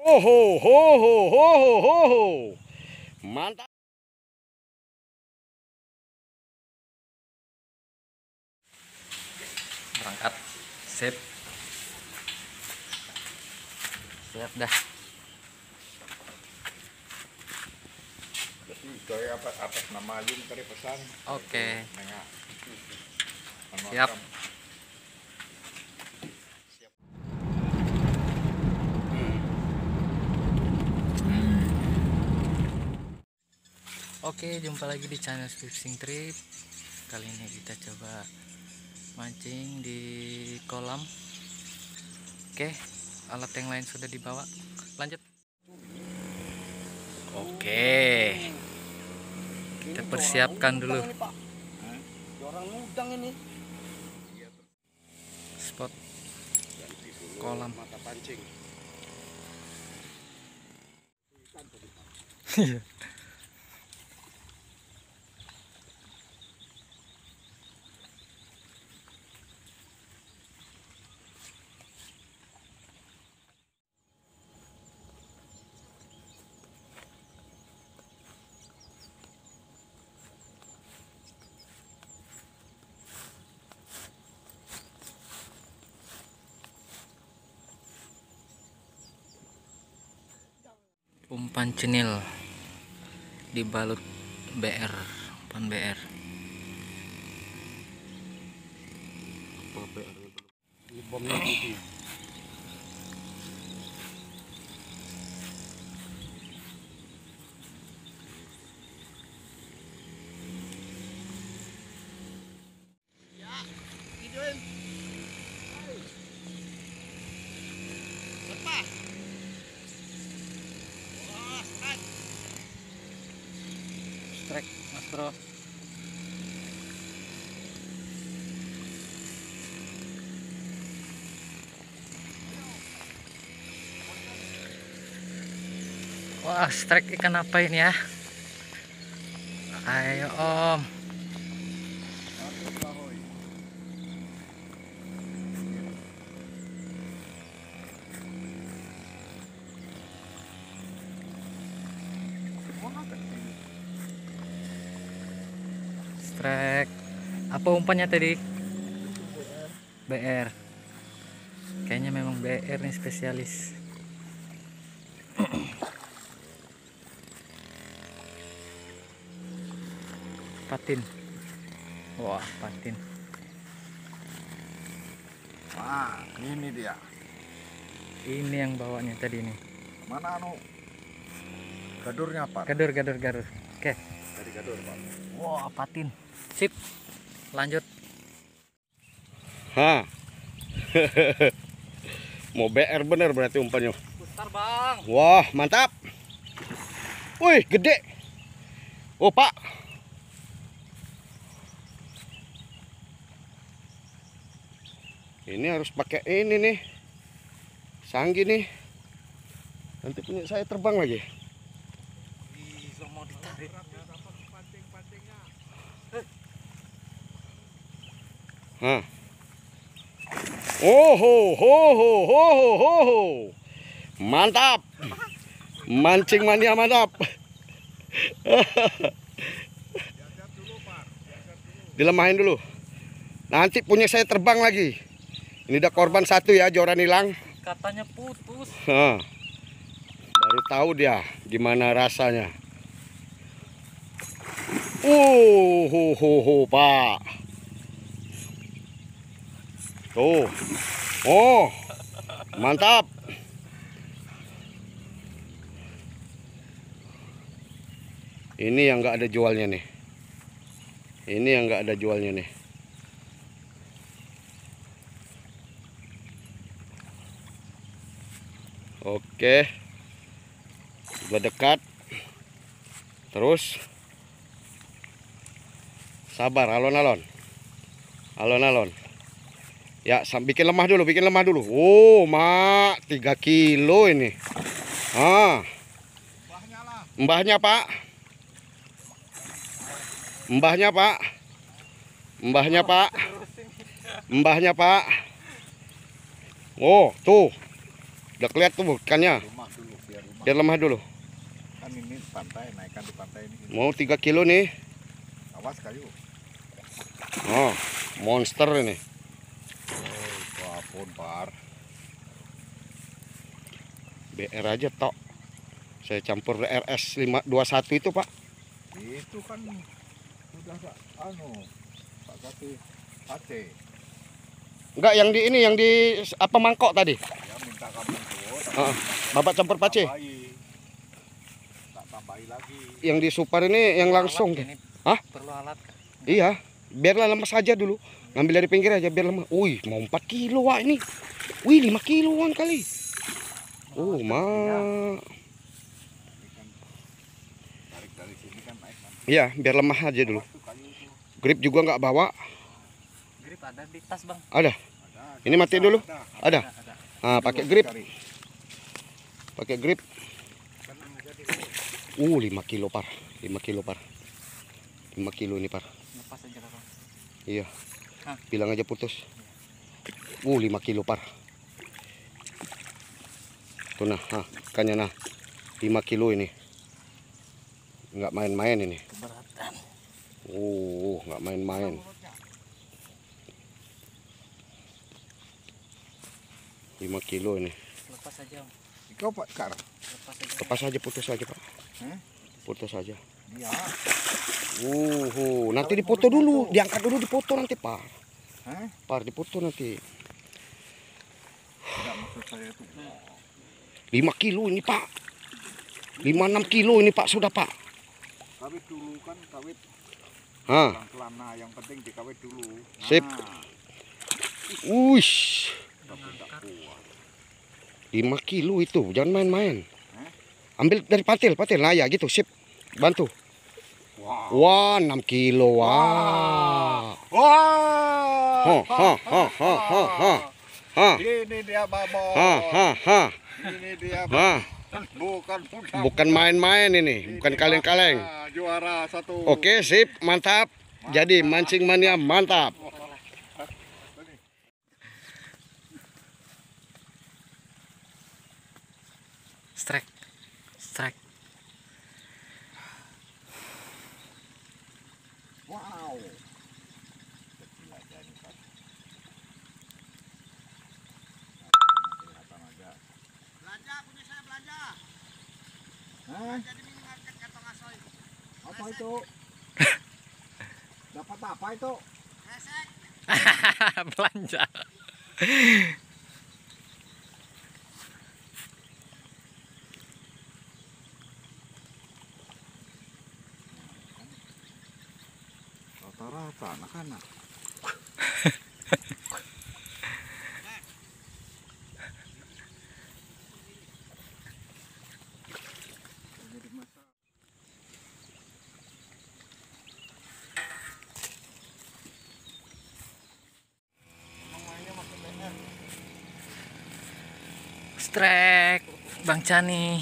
Oh ho ho ho ho ho ho. Mantap. Berangkat. Sip. Siap dah. Jadi atas nama Ayun tadi pesan. Oke. Nengak. Siap. Oke, jumpa lagi di channel Fishing Trip. Kali ini kita coba mancing di kolam. Oke, alat yang lain sudah dibawa. Lanjut. Oke, kita persiapkan dulu Orang udang ini. spot kolam. Mata pancing. Iya. Umpan cenil dibalut BR, umpan BR. Bomnya gitu. Strike, Mas Bro. Wah, strike ikan apa ini ya? Ayo Om. Strike. Apa umpannya tadi? BR. Kayaknya memang BR nih spesialis. Patin. Wah, patin. Wah, ini dia. Ini yang bawanya tadi nih. Mana gadurnya Pak? Gadur. Oke. Dari gadur Pak. Wah, patin. Sip. Lanjut. Hah. Mau BR bener berarti umpannya. Besar, Bang. Wah, mantap. Wih, gede. Oh, Pak. Ini harus pakai ini nih. Sanggi nih. Nanti punya saya terbang lagi. Mau ditarik. Hah. Oh ho ho ho ho ho ho ho. Mantap. Mancing mania mantap. Dilemahin dulu. Nanti punya saya terbang lagi. Ini udah korban satu ya, joran hilang. Katanya putus. Hah. Baru tahu dia gimana rasanya. Ho, Pak. Tuh. Oh. Mantap. Ini yang nggak ada jualnya nih. Ini yang nggak ada jualnya nih. Oke. Sudah dekat. Terus sabar, alon-alon. Alon-alon. Ya, bikin lemah dulu, Oh, mak, 3 kilo ini. Ah. Mbahnya, Pak. Mbahnya, Pak. Mbahnya, Pak. Mbahnya, Pak. Oh, tuh. Udah kelihatan tuh ikannya. Biar lemah dulu. Kan ini pantai, naikkan di pantai ini. Mau 3 kilo nih. Awas kayu. Oh, monster ini. Oh, wapun par. BR aja tok. Saya campur RS 521 itu, Pak. Itu kan sudah tak kasih AC. Enggak, yang di ini, yang di apa mangkok tadi? Ya minta kamu tuh. Heeh. Bapak campur pace. Tak tambahi lagi. Yang di super ini yang langsung. Alat ini Hah? perlu alat kah? Iya, biarlah lemas saja dulu. Ngambil dari pinggir aja biar lemah. Wih, mau 4 kilo wah ini. Wih, 5 kiloan kali. Oh, ma. Tarik dari sini kan naik nanti. Iya, biar lemah aja dulu. Tuh kayu itu. Grip juga nggak bawa. Grip ada di tas, Bang. Ada. Ada, Ini mati dulu. ada. Ada. Ah, pakai grip. Cari. Pakai grip. Tenang aja dulu. 5 kilo par. 5 kilo par. 5 kilo ini par. Lepas aja, Bang. Iya. Hah? Bilang aja putus. 5 kilo par. Tuh nah, ikannya nah. 5 kilo ini. Nggak main-main ini. Keberatan. Nggak main-main. 5 kilo ini. Lepas aja, Om. Kau Pak Kar. Lepas aja. Lepas aja, putus aja, Pak. Hah? Putus aja. Iya. Nanti dipoto dulu, diangkat dulu dipoto nanti, Pak. Hah? Par, dipoto nanti. Tidak maksud saya itu. 5 kilo ini, Pak. 5-6 kilo ini, Pak, sudah, Pak. Kawit dulu kan, kawit Hah. pelan-pelan. Nah, yang penting dikawit dulu. Nah, Sip. Wush. tapi tak kuat. 5 kilo itu, jangan main-main. Hah? Ambil dari patil. Nah ya gitu, sip. Bantu. Wow. Wah, 6 kilo. Wah. Wah. Ha. Ini dia babon. Ha. Ini dia Ha. bukan mudah. Bukan main-main ini, bukan kaleng-kaleng. Nah, juara 1. Oke, sip, mantap. Jadi mancing mania mantap. Strike. Wow. Belanja, punya saya belanja. Hah? Jadi minimarket kantong asoy. Apa itu? Dapat apa itu? Resek. Belanja. Rata-rata anak-anak. Strike, Bang Chani.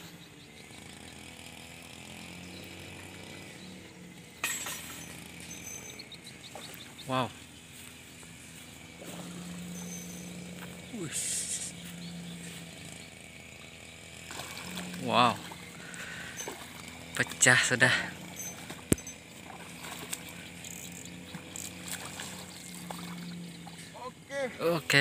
Wow. Wush. Wow. Pecah sudah. Oke.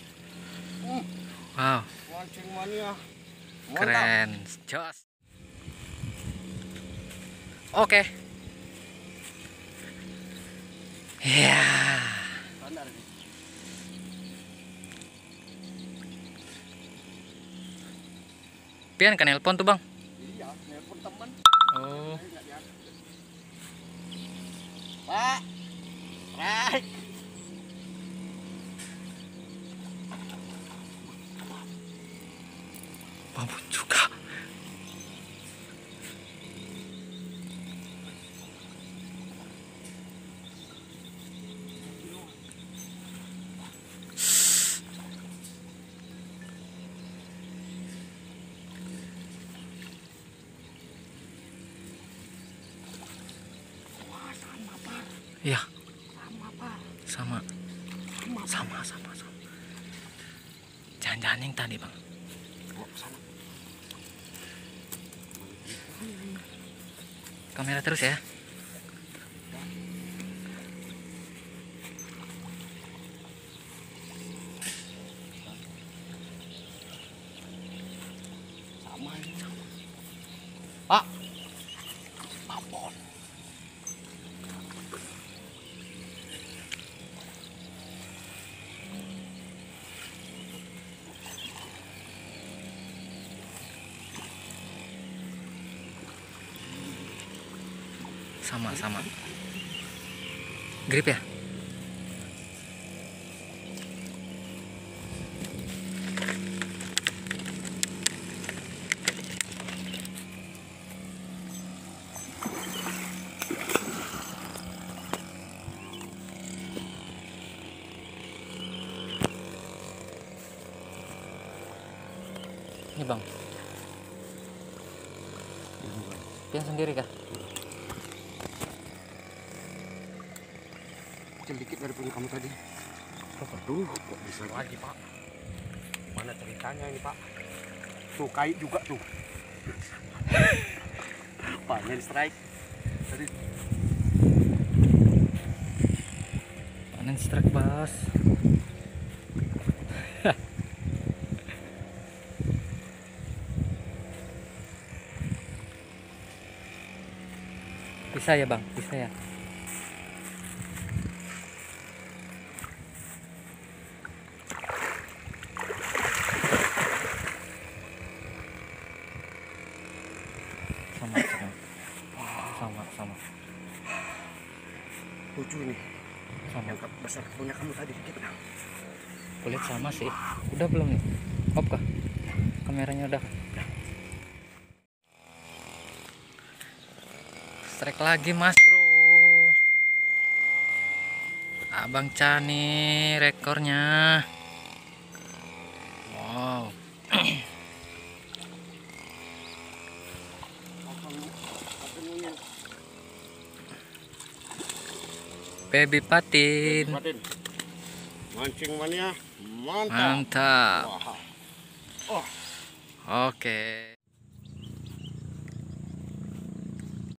Wow. Mancing mania. Keren, jos. Oke. Ya. Pian kan nelpon tuh, Bang? Iya, nelpon teman. Oh. Pak. Right. Babon juga. Iya. Sama. Jangan-jangan yang tadi, Bang. kamera terus ya. Sama ini. Pak. Apon. Sama grip ya. Ini bang, pian sendiri kah? Kecil dikit dari punya kamu tadi. Aduh, kok bisa lagi pak? Mana ceritanya ini pak? Tuh kait juga tuh. Panen strike. Tadi Panen strike bos. Bisa ya bang, bisa ya. Sama. lucu ini. Sama. Yang besar punya kamu tadi dikit. Kulit sama sih. Udah belum nih? Off kah? Kameranya udah. Strike lagi mas bro. Abang Cani rekornya. Wow. Baby patin. Mancing mania, mantap. Mantap. Wah. Oh. Oke.